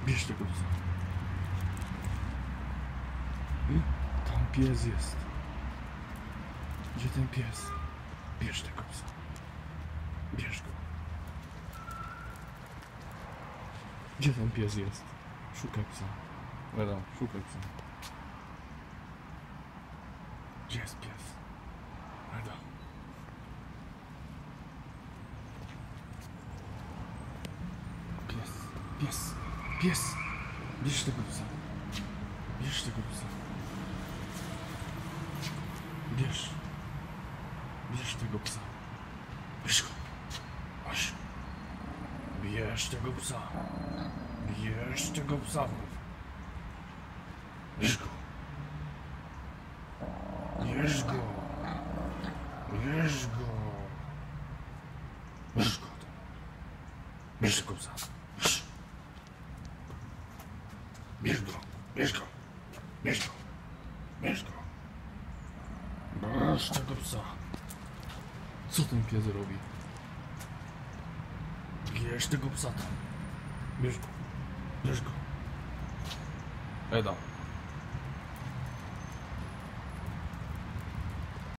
Bierz tego psa. Tam pies jest. Gdzie ten pies? Bierz tego psa. Bierz go. Gdzie ten pies jest? Szukaj psa. Wiadomo, szukaj psa. Gdzie jest pies? Wiadomo. Pies. Pies. Bierz tego psa. Bierz tego psa. Bierz. Bierz tego psa. Bierz go. Chodź. Bierz tego psa. Bierz tego psa. Bierz go. Bierz go. Bierz go. Bierz go. Bierz tego psa. Bierz go. Bierz go. Bierz go. Bierz go. Bierz tego psa. Co ten pies robi? Bierz tego psa tam. Bierz go. Bierz go. Eda.